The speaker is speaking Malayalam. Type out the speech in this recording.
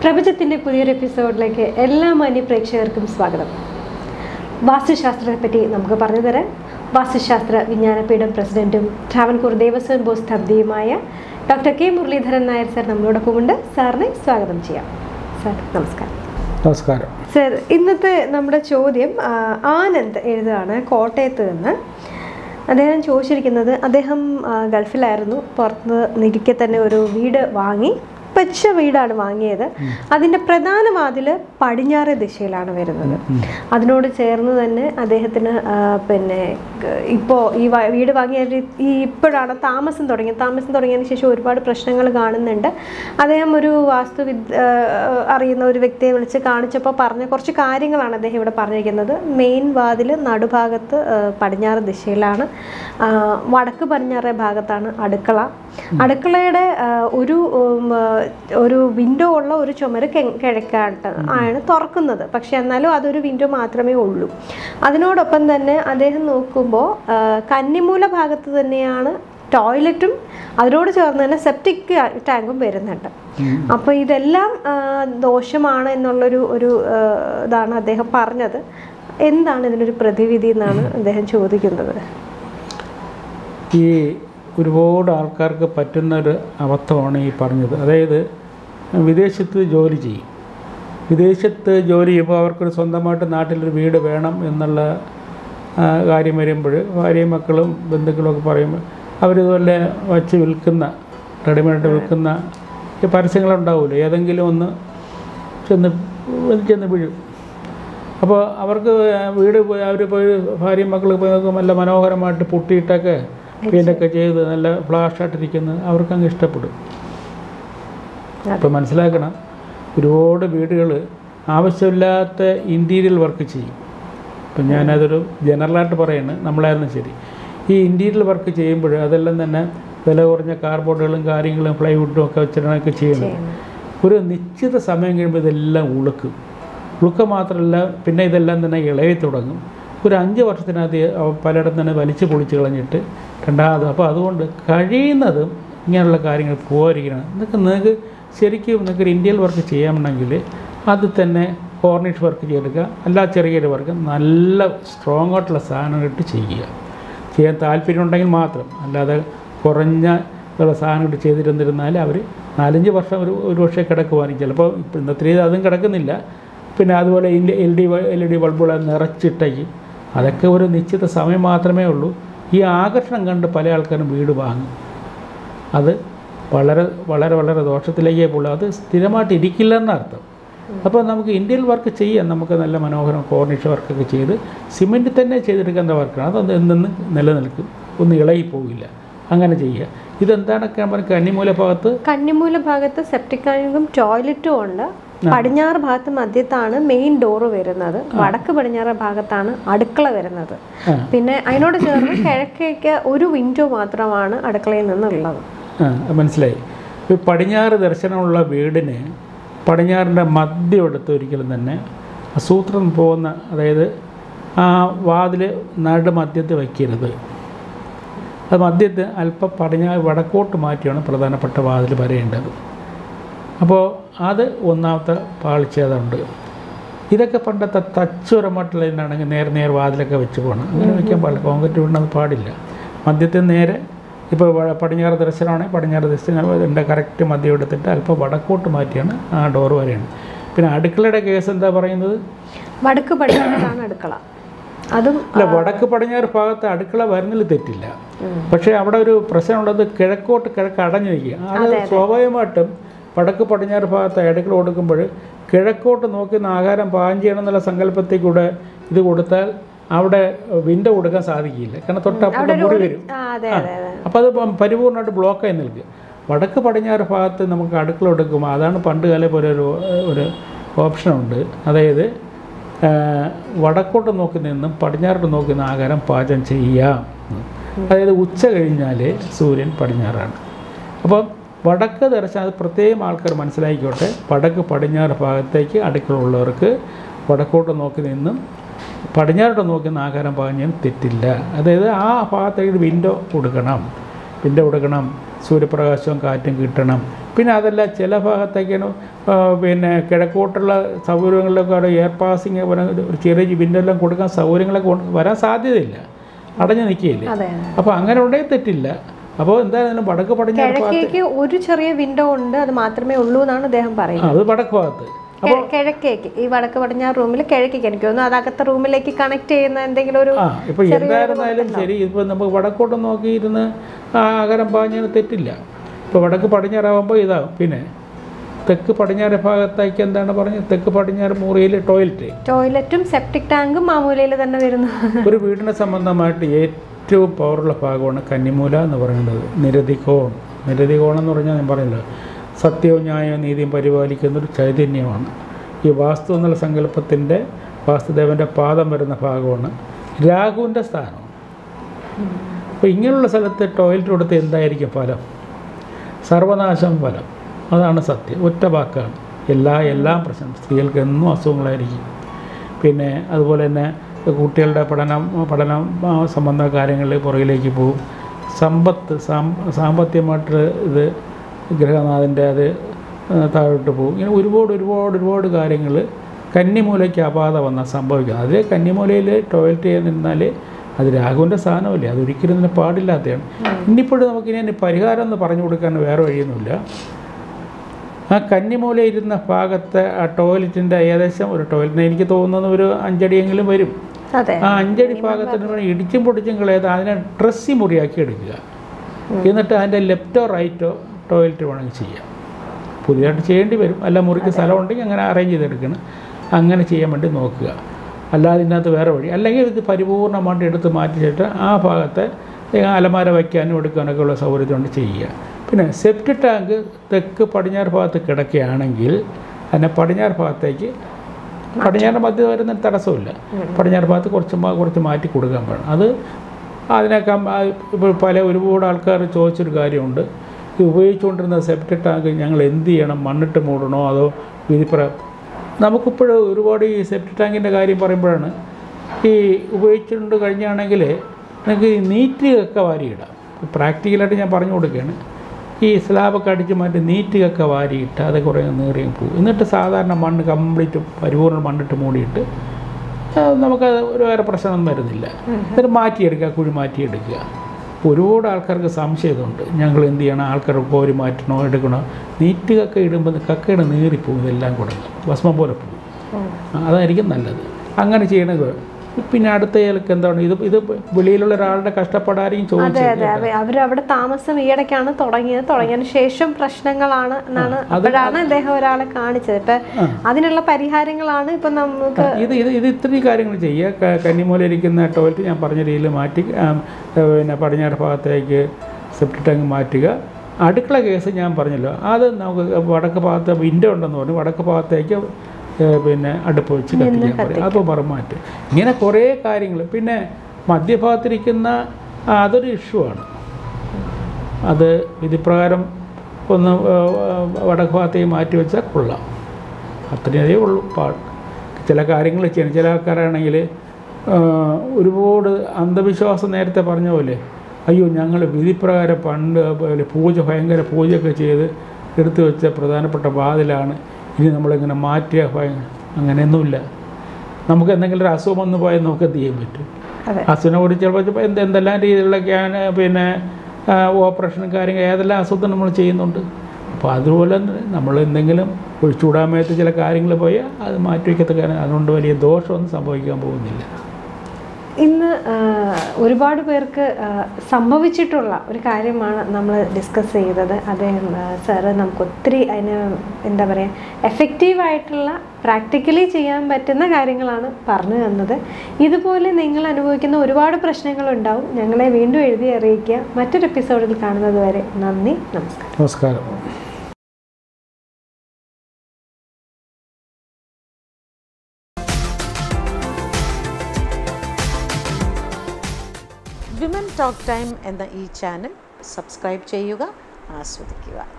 പ്രപഞ്ചത്തിൻ്റെ പുതിയൊരു എപ്പിസോഡിലേക്ക് എല്ലാ മാന്യ പ്രേക്ഷകർക്കും സ്വാഗതം. വാസ്തുശാസ്ത്രത്തെ പറ്റി നമുക്ക് പറഞ്ഞു തരാൻ വാസ്തുശാസ്ത്ര വിജ്ഞാനപീഠം പ്രസിഡന്റും ട്രാവൻകൂർ ദേവസ്വം ബോർഡ് സ്ഥാപതിയുമായ doctor K Muraleedharan Nair sir നമ്മളോടൊപ്പമുണ്ട്. സാറിനെ സ്വാഗതം ചെയ്യാം. സാർ നമസ്കാരം. നമസ്കാരം സാർ, ഇന്നത്തെ നമ്മുടെ ചോദ്യം ആനന്ദ് എഴുതുകയാണ് കോട്ടയത്ത് നിന്ന്. അദ്ദേഹം ചോദിച്ചിരിക്കുന്നത്, അദ്ദേഹം ഗൾഫിലായിരുന്നു, പുറത്ത് നിരിക്കെ തന്നെ ഒരു വീട് വാങ്ങി, വെച്ച വീടാണ് വാങ്ങിയത്. അതിൻ്റെ പ്രധാന വാതിൽ പടിഞ്ഞാറ് ദിശയിലാണ് വരുന്നത്. അതിനോട് ചേർന്ന് തന്നെ അദ്ദേഹത്തിന് ഇപ്പോൾ ഈ വീട് വാങ്ങിയ ഇപ്പോഴാണ് താമസം തുടങ്ങിയതിന് ശേഷം ഒരുപാട് പ്രശ്നങ്ങൾ കാണുന്നുണ്ട്. അദ്ദേഹം ഒരു അറിയുന്ന ഒരു വ്യക്തിയെ വിളിച്ച് കാണിച്ചപ്പോൾ പറഞ്ഞ കുറച്ച് കാര്യങ്ങളാണ് അദ്ദേഹം ഇവിടെ പറഞ്ഞിരിക്കുന്നത്. മെയിൻ വാതിൽ നടുഭാഗത്ത് പടിഞ്ഞാറ് ദിശയിലാണ്, വടക്ക് പടിഞ്ഞാറേ ഭാഗത്താണ് അടുക്കള. അടുക്കളയുടെ ഒരു വിൻഡോ ഉള്ള ഒരു ചുമര് കിഴക്കാട്ട് ആണ് തുറക്കുന്നത്. പക്ഷെ എന്നാലും അതൊരു വിൻഡോ മാത്രമേ ഉള്ളൂ. അതിനോടൊപ്പം തന്നെ അദ്ദേഹം നോക്കുമ്പോൾ കന്നിമൂല ഭാഗത്ത് തന്നെയാണ് ടോയ്ലറ്റും, അതിനോട് ചേർന്ന് തന്നെ സെപ്റ്റിക് ടാങ്കും വരുന്നുണ്ട്. അപ്പോൾ ഇതെല്ലാം ദോഷമാണ് എന്നുള്ളൊരു ഇതാണ് അദ്ദേഹം പറഞ്ഞത്. എന്താണ് ഇതിനൊരു പ്രതിവിധി എന്നാണ് അദ്ദേഹം ചോദിക്കുന്നത്. ഈ ഒരുപാട് ആൾക്കാർക്ക് പറ്റുന്നൊരു അബദ്ധമാണ് ഈ പറഞ്ഞത്. അതായത് വിദേശത്ത് ജോലി ചെയ്യും. വിദേശത്ത് ജോലി ചെയ്യുമ്പോൾ അവർക്കൊരു സ്വന്തമായിട്ട് നാട്ടിലൊരു വീട് വേണം എന്നുള്ള കാര്യം വരുമ്പോൾ ഭാര്യയും മക്കളും ബന്ധുക്കളൊക്കെ പറയുമ്പോൾ അവരിതുപോലെ വച്ച് വിൽക്കുന്ന, റെഡിമെയ്ഡ് വിൽക്കുന്ന ഈ പരസ്യങ്ങളുണ്ടാവില്ല, ഏതെങ്കിലും ഒന്ന് ചെന്ന് വീഴും. അപ്പോൾ അവർക്ക് വീട് അവർ പോയി ഭാര്യയും മക്കൾ പോയി നോക്കുമ്പോൾ നല്ല മനോഹരമായിട്ട് പുട്ടിയിട്ടൊക്കെ പെയിൻ്റൊക്കെ ചെയ്ത് നല്ല ഫ്ലാഷായിട്ടിരിക്കുന്നത് അവർക്കങ്ങ് ഇഷ്ടപ്പെടും. അപ്പോൾ മനസ്സിലാക്കണം, ഒരുപാട് വീടുകൾ ആവശ്യമില്ലാത്ത ഇൻറ്റീരിയൽ വർക്ക് ചെയ്യും. ഇപ്പം ഞാനതൊരു ജനറലായിട്ട് പറയുന്നത്, നമ്മളായിരുന്നു ശരി. ഈ ഇൻറ്റീരിയൽ വർക്ക് ചെയ്യുമ്പോൾ അതെല്ലാം തന്നെ വില കുറഞ്ഞ കാർബോർഡുകളും കാര്യങ്ങളും പ്ലൈവുഡും ഒക്കെ വെച്ചിട്ടാണ് ചെയ്യുന്നത്. ഒരു നിശ്ചിത സമയം കഴിയുമ്പോൾ ഇതെല്ലാം ഉളുക്ക മാത്രമല്ല, പിന്നെ ഇതെല്ലാം തന്നെ ഇളകി തുടങ്ങും. ഒരു 5 വർഷത്തിനകത്ത് പലയിടത്തും തന്നെ വലിച്ചു പൊളിച്ച് കളഞ്ഞിട്ട് രണ്ടാമത്. അപ്പോൾ അതുകൊണ്ട് കഴിയുന്നതും ഇങ്ങനെയുള്ള കാര്യങ്ങൾ പോകാതിരിക്കണം. നിങ്ങൾക്ക് ശരിക്കും നിങ്ങൾക്ക് ഇന്ത്യയിൽ വർക്ക് ചെയ്യാമെങ്കിൽ അത് തന്നെ കോർണിഷ് വർക്ക് ചെയ്തെടുക്കുക, അല്ല ചെറിയൊരു വർക്ക് നല്ല സ്ട്രോങ് ആയിട്ടുള്ള സാധനം ഇട്ട് ചെയ്യാൻ താല്പര്യം ഉണ്ടെങ്കിൽ മാത്രം. അല്ലാതെ കുറഞ്ഞ സാധനം ഇട്ട് ചെയ്തിരുന്നിരുന്നാൽ അവർ 4-5 വർഷം ഒരു പക്ഷേ കിടക്കുവാനും ചിലപ്പോൾ ഇന്നത്തെ അതും കിടക്കുന്നില്ല. പിന്നെ അതുപോലെ LED ബൾബുകൾ നിറച്ചിട്ടേക്ക് അതൊക്കെ ഒരു നിശ്ചിത സമയം മാത്രമേ ഉള്ളൂ. ഈ ആകർഷണം കണ്ട് പല ആൾക്കാരും വീട് വാങ്ങും. അത് വളരെ വളരെ വളരെ ദോഷത്തിലേക്കേ പോകുള്ളൂ. അത് സ്ഥിരമായിട്ട് ഇരിക്കില്ല എന്നർത്ഥം. അപ്പോൾ നമുക്ക് ഇന്ത്യയിൽ വർക്ക് ചെയ്യാൻ നമുക്ക് നല്ല മനോഹരം കോർണിഷ് വർക്കൊക്കെ ചെയ്ത് സിമെൻറ്റ് തന്നെ ചെയ്തെടുക്കേണ്ട വർക്കാണ്. അതൊന്ന് എന്നും നിലനിൽക്കും, ഒന്നും ഇളകിപ്പോവില്ല. അങ്ങനെ ചെയ്യുക. ഇതെന്താണൊക്കെ നമ്മൾ കന്നിമൂല ഭാഗത്ത് സെപ്റ്റിക് ടാങ്കും ടോയ്ലറ്റും ഉണ്ട്. പടിഞ്ഞാറ് ഭാഗത്ത് മധ്യത്താണ് മെയിൻ ഡോറ് വരുന്നത്. വടക്ക് പടിഞ്ഞാറ് ഭാഗത്താണ് അടുക്കള വരുന്നത്. പിന്നെ അതിനോട് ചേർന്ന് കിഴക്കേക്ക് ഒരു വിൻഡോ മാത്രമാണ് അടുക്കളയിൽ നിന്നുള്ളത്. മനസ്സിലായി. ഇപ്പോൾ പടിഞ്ഞാറ് ദർശനമുള്ള വീടിന് പടിഞ്ഞാറിൻ്റെ മദ്യം എടുത്ത് ഒരിക്കലും തന്നെ സൂത്രം പോകുന്ന, അതായത് ആ വാതിൽ മധ്യത്ത് വയ്ക്കരുത്. അത് മധ്യത്ത് അല്പം വടക്കോട്ട് മാറ്റിയാണ് പ്രധാനപ്പെട്ട വാതിൽ വരേണ്ടത്. അപ്പോൾ അത് ഒന്നാമത്തെ പാളിച്ചതുണ്ട്. ഇതൊക്കെ പണ്ടത്തെ തച്ചുരമായിട്ടുള്ള ഇതിനാണെങ്കിൽ നേർ വാതിലൊക്കെ വെച്ച് പോകണം. അങ്ങനെ വയ്ക്കാൻ പാടില്ല. കോൺക്രീറ്റ് വീണത് പാടില്ല. മധ്യത്തിൽ നേരെ ഇപ്പോൾ പടിഞ്ഞാറ് ദർശനമാണെങ്കിൽ പടിഞ്ഞാറ് ദർശനം കറക്റ്റ് മദ്യം എടുത്തിട്ട് അല്പം വടക്കോട്ട് മാറ്റിയാണ് ആ ഡോറ് വരെയാണ്. പിന്നെ അടുക്കളയുടെ കേസ് എന്താ പറയുന്നത്? വടക്ക് പടിഞ്ഞാറാണ് അടുക്കള. അല്ല, വടക്ക് പടിഞ്ഞാറ് ഭാഗത്ത് അടുക്കള വരുന്നതിൽ തെറ്റില്ല. പക്ഷേ അവിടെ ഒരു പ്രശ്നമുള്ളത് കിഴക്ക് അടഞ്ഞു വയ്ക്കുക. അത് സ്വാഭാവികമായിട്ടും വടക്ക് പടിഞ്ഞാറ് ഭാഗത്ത് അടുക്കള കൊടുക്കുമ്പോൾ കിഴക്കോട്ട് നോക്കി ആഹാരം പാകം ചെയ്യണമെന്നുള്ള സങ്കല്പത്തിൽ ഇത് കൊടുത്താൽ അവിടെ വിൻഡോ കൊടുക്കാൻ സാധിക്കില്ല. കാരണം തൊട്ടപ്പുറത്ത് മുറി വരും. അപ്പോൾ അത് പരിപൂർണ്ണമായിട്ട് ബ്ലോക്കായി നിൽക്കുക. വടക്ക് പടിഞ്ഞാറ് ഭാഗത്ത് നമുക്ക് അടുക്കള കൊടുക്കുമ്പോൾ അതാണ് പണ്ട് കാലം പോലെ ഒരു ഓപ്ഷനുണ്ട്. അതായത് വടക്കോട്ട് നോക്കി നിന്നും പടിഞ്ഞാറോട്ട് നോക്കി നിന്ന് ആഹാരം പാചകം ചെയ്യാം. അതായത് ഉച്ച കഴിഞ്ഞാൽ സൂര്യൻ പടിഞ്ഞാറാണ്. അപ്പം വടക്ക് ദർശനം അത് പ്രത്യേകം ആൾക്കാർ മനസ്സിലാക്കിക്കോട്ടെ. വടക്ക് പടിഞ്ഞാറ് ഭാഗത്തേക്ക് അടുക്കള ഉള്ളവർക്ക് വടക്കോട്ട് നോക്കി നിന്നും പടിഞ്ഞാറോട്ട് നോക്കി നിന്ന് ആഹാരം പാകം ചെയ്യാൻ തെറ്റില്ല. അതായത് ആ ഭാഗത്തേക്ക് വിൻഡോ കൊടുക്കണം. സൂര്യപ്രകാശവും കാറ്റും കിട്ടണം. പിന്നെ അതല്ല ചില ഭാഗത്തേക്കാണ് പിന്നെ കിഴക്കോട്ടുള്ള സൗകര്യങ്ങളിലൊക്കെ അവിടെ എയർ പാസിങ് ഒരു ചെറിയ വിൻഡെല്ലാം കൊടുക്കാൻ സൗകര്യങ്ങളൊക്കെ വരാൻ സാധ്യതയില്ല, അടഞ്ഞു നിൽക്കുകയില്ലേ. അപ്പോൾ അങ്ങനെ ഉണ്ടെങ്കിൽ തെറ്റില്ല. അപ്പോൾ എന്തായാലും വടക്ക് പടിഞ്ഞാറ് ഭാഗത്ത് ഒരു ചെറിയ വിൻഡോ ഉണ്ട്, അത് മാത്രമേ ഉള്ളൂ എന്നാണ് അദ്ദേഹം പറയുന്നത്. അത് വടക്ക് ഭാഗത്ത്. കിഴക്കേക്ക് ഈ വടക്ക് പടിഞ്ഞാറ് റൂമിൽ കിഴക്കേക്ക് എനിക്ക് തോന്നുന്നു അത് അകത്തെ റൂമിലേക്ക് കണക്ട് ചെയ്യുന്ന എന്തെങ്കിലും ഒരു ഇപ്പോൾ എന്തായിരുന്നാലും ശരി. ഇപ്പോൾ നമുക്ക് വടക്കോട്ട് നോക്കിയിരുന്ന് അകരം പാഞ്ഞാൽ തെറ്റില്ല. ഇപ്പോൾ വടക്ക് പടിഞ്ഞാറാകുമ്പോൾ ഇതാകും. പിന്നെ തെക്ക് പടിഞ്ഞാറ് ഭാഗത്തേക്ക് എന്താണ് പറഞ്ഞത്, തെക്ക് പടിഞ്ഞാറ് മുറിയിൽ ടോയ്ലറ്റും സെപ്റ്റിക് ടാങ്കും മാമൂലയിൽ തന്നെ വരുന്നു. ഒരു വീടിനെ സംബന്ധമായിട്ട് ഏറ്റവും പവറുള്ള ഭാഗമാണ് കന്നിമൂല എന്ന് പറയുന്നത്. നിരതികോൺ എന്ന് പറഞ്ഞാൽ ഞാൻ പറഞ്ഞല്ലോ, സത്യവും ന്യായവും നീതിയും പരിപാലിക്കുന്നൊരു ചൈതന്യമാണ്. ഈ വാസ്തു എന്നുള്ള സങ്കല്പത്തിൻ്റെ വാസ്തുദേവൻ്റെ പാദം വരുന്ന ഭാഗമാണ്. രാഹുവിൻ്റെ സ്ഥാനമാണ്. അപ്പോൾ ഇങ്ങനെയുള്ള സ്ഥലത്ത് ടോയ്ലറ്റ് കൊടുത്ത് എന്തായിരിക്കും ഫലം? സർവനാശം ഫലം. അതാണ് സത്യം. ഒറ്റ വാക്കാണ്. എല്ലാം പ്രശ്നം. സ്ത്രീകൾക്ക് എന്നും അസുഖങ്ങളായിരിക്കും. പിന്നെ അതുപോലെ തന്നെ കുട്ടികളുടെ പഠനം സംബന്ധ കാര്യങ്ങളിൽ പുറകിലേക്ക് പോകും. സാമ്പത്തികമായിട്ട് ഇത് ഗ്രഹനാഥൻ്റെ അത് താഴോട്ട് പോകും. ഇങ്ങനെ ഒരുപാട് കാര്യങ്ങൾ കന്നിമൂലയ്ക്ക് അപാത വന്നാൽ സംഭവിക്കും. അതേ കന്നിമൂലയിൽ ടോയ്ലറ്റ് ചെയ്യാൻ നിന്നാൽ അത് രാഹുവിൻ്റെ സ്ഥാനമല്ലേ, അതൊരിക്കലും ഇതിന് പാടില്ലാത്തതാണ്. ഇനിയിപ്പോഴും നമുക്കിനി പരിഹാരം എന്ന് പറഞ്ഞു കൊടുക്കാൻ വേറെ വഴിയൊന്നുമില്ല. ആ കന്നിമൂല ഇരുന്ന ഭാഗത്തെ ആ ടോയ്ലറ്റിൻ്റെ ഏകദേശം ഒരു ടോയ്ലറ്റിന് എനിക്ക് തോന്നുന്നത് ഒരു 5 അടിയെങ്കിലും വരും. ആ 5 അടി ഭാഗത്തിന് ഇടിച്ചും പൊടിച്ചും കളയാതെ അതിനെ ഡ്രസ്സി മുറിയാക്കി എടുക്കുക. എന്നിട്ട് അതിൻ്റെ ലെഫ്റ്റോ റൈറ്റോ ടോയ്ലറ്റ് വേണമെങ്കിൽ ചെയ്യാം. പുതിയതായിട്ട് ചെയ്യേണ്ടി വരും. അല്ല മുറിക്ക് സ്ഥലമുണ്ടെങ്കിൽ അങ്ങനെ അറേഞ്ച് ചെയ്തെടുക്കണം. അങ്ങനെ ചെയ്യാൻ വേണ്ടി നോക്കുക. അല്ലാതെ ഇതിനകത്ത് വേറെ വഴി. അല്ലെങ്കിൽ ഇത് പരിപൂർണമായിട്ട് എടുത്ത് മാറ്റിച്ചിട്ട് ആ ഭാഗത്തെ അലമാര വയ്ക്കാനും എടുക്കാനൊക്കെ ഉള്ള സൗകര്യം കൊണ്ട് ചെയ്യുക. പിന്നെ സെപ്റ്റിക് ടാങ്ക് തെക്ക് പടിഞ്ഞാറ് ഭാഗത്ത് കിടക്കുകയാണെങ്കിൽ അതിനെ പടിഞ്ഞാറ് ഭാഗത്തേക്ക് പടിഞ്ഞാറ് മധ്യ വരുന്ന തടസ്സമില്ല. പടിഞ്ഞാറ് ഭാഗത്ത് കുറച്ച് മാറ്റി കൊടുക്കാൻ വേണം. അത് അതിനൊക്കെ ഇപ്പോൾ ഒരുപാട് ആൾക്കാർ ചോദിച്ചൊരു കാര്യമുണ്ട്, ഈ ഉപയോഗിച്ചുകൊണ്ടിരുന്ന സെപ്റ്റിക് ടാങ്ക് ഞങ്ങൾ എന്ത് ചെയ്യണം, മണ്ണിട്ട് മൂടണോ അതോ നമുക്കിപ്പോഴും ഒരുപാട് ഈ സെപ്റ്റിക് ടാങ്കിൻ്റെ കാര്യം പറയുമ്പോഴാണ് ഈ ഉപയോഗിച്ചുകൊണ്ട് കഴിഞ്ഞാണെങ്കിൽ നിങ്ങൾക്ക് ഈ നീറ്റുകയൊക്കെ വാരിയിടാം. പ്രാക്ടിക്കലായിട്ട് ഞാൻ പറഞ്ഞു കൊടുക്കുകയാണ്. ഈ സ്ലാബൊക്കെ അടിച്ച് മാറ്റി നീറ്റുകയൊക്കെ വാരിയിട്ട് അത് കുറേ നീറിയും പോകും. എന്നിട്ട് സാധാരണ മണ്ണ് കംപ്ലീറ്റ് പരിപൂർണ്ണ മണ്ണിട്ട് മൂടിയിട്ട് നമുക്ക് ഒരു വേറെ പ്രശ്നമൊന്നും വരുന്നില്ല. എന്നിട്ട് മാറ്റിയെടുക്കുക, കുഴി മാറ്റിയെടുക്കുക. ഒരുപാട് ആൾക്കാർക്ക് സംശയമുണ്ട്, ഞങ്ങൾ എന്ത് ചെയ്യണം, ആൾക്കാർ കോരി മാറ്റണോ എടുക്കണോ? നീറ്റുകയൊക്കെ ഇടുമ്പോൾ കക്കയുടെ നീറിപ്പോകും, ഇതെല്ലാം കൂടെ ഭസ്മം പോലെ പോകും. അതായിരിക്കും നല്ലത്. അങ്ങനെ ചെയ്യണത്. പിന്നെ അടുത്തയാൾക്ക് എന്താണ് ഇത് വെളിയിലുള്ള ഒരാളുടെ കഷ്ടപ്പെടാരെയും ചോദിച്ചത്. അവരവിടെ താമസം ഈയിടയ്ക്കാണ് തുടങ്ങിയതിന് ശേഷം പ്രശ്നങ്ങളാണ് എന്നാണ് അപ്പോഴാണ് അദ്ദേഹം ഒരാളെ കാണിച്ചത്. ഇപ്പൊ അതിനുള്ള പരിഹാരങ്ങളാണ് ഇപ്പൊ നമുക്ക് ഇത് ഇത്രയും കാര്യങ്ങൾ ചെയ്യുക. കന്നിമൂല ഇരിക്കുന്ന ടോയ്ലറ്റ് ഞാൻ പറഞ്ഞ രീതിയിൽ മാറ്റി പിന്നെ പടിഞ്ഞാറ് ഭാഗത്തേക്ക് സെപ്റ്റിക് ടാങ്ക് മാറ്റുക. അടുക്കള കേസ് ഞാൻ പറഞ്ഞല്ലോ, അത് നമുക്ക് വടക്ക് ഭാഗത്ത് വിൻഡോ ഉണ്ടെന്ന് പറഞ്ഞു, വടക്ക് ഭാഗത്തേക്ക് പിന്നെ അടുപ്പ് വെച്ച് കത്തിക്കാൻ പറയും. അപ്പോൾ മറുമാറ്റ്. ഇങ്ങനെ കുറേ കാര്യങ്ങൾ. പിന്നെ മധ്യഭാഗത്തിരിക്കുന്ന അതൊരു ഇഷ്യൂ ആണ്. അത് വിധിപ്രകാരം ഒന്ന് വടക്ക് ഭാഗത്തേക്ക് മാറ്റി വെച്ചാൽ കൊള്ളാം. അത്രയേ ഉള്ളൂ പാട്. ചില കാര്യങ്ങൾ ചെയ്യണം. ചില ആൾക്കാരാണെങ്കിൽ ഒരുപാട് അന്ധവിശ്വാസം നേരത്തെ പറഞ്ഞ പോലെ, അയ്യോ ഞങ്ങൾ വിധിപ്രകാരം പണ്ട് ഭയങ്കര പൂജയൊക്കെ ചെയ്ത് എടുത്തു വെച്ച പ്രധാനപ്പെട്ട വാതിലാണ്, ഇനി നമ്മളിങ്ങനെ മാറ്റിയ അങ്ങനെയൊന്നുമില്ല. നമുക്ക് എന്തെങ്കിലും ഒരു അസുഖം വന്നു പോയാൽ നമുക്ക് എന്ത് ചെയ്യാൻ പറ്റും? അസുഖനെ കൂടി ചിലപ്പോൾ എന്തെല്ലാം രീതിയിലുള്ള പിന്നെ ഓപ്പറേഷനും കാര്യങ്ങൾ ഏതെല്ലാം അസുഖം നമ്മൾ ചെയ്യുന്നുണ്ട്. അപ്പോൾ അതുപോലെ നമ്മൾ എന്തെങ്കിലും ഒഴിച്ചുകൂടാമേത്ത് ചില കാര്യങ്ങൾ പോയാൽ അത് മാറ്റി വയ്ക്കത്തക്ക, അതുകൊണ്ട് വലിയ ദോഷമൊന്നും സംഭവിക്കാൻ പോകുന്നില്ല. ഇന്ന് ഒരുപാട് പേർക്ക് സംഭവിച്ചിട്ടുള്ള ഒരു കാര്യമാണ് നമ്മൾ ഡിസ്കസ് ചെയ്തത്. അദ്ദേഹം സാറ് നമുക്ക് ഒത്തിരി അതിന് എന്താ പറയുക എഫക്റ്റീവായിട്ടുള്ള പ്രാക്ടിക്കലി ചെയ്യാൻ പറ്റുന്ന കാര്യങ്ങളാണ് പറഞ്ഞു തന്നത്. ഇതുപോലെ നിങ്ങൾ അനുഭവിക്കുന്ന ഒരുപാട് പ്രശ്നങ്ങളുണ്ടാവും. ഞങ്ങളെ വീണ്ടും എഴുതി അറിയിക്കുക. മറ്റൊരു എപ്പിസോഡിൽ കാണുന്നത് വരെ നന്ദി, നമസ്കാരം. വിമൻ ടോക്ക് ടൈം എന്ന ഈ ചാനൽ സബ്സ്ക്രൈബ് ചെയ്യുക, ആസ്വദിക്കുക.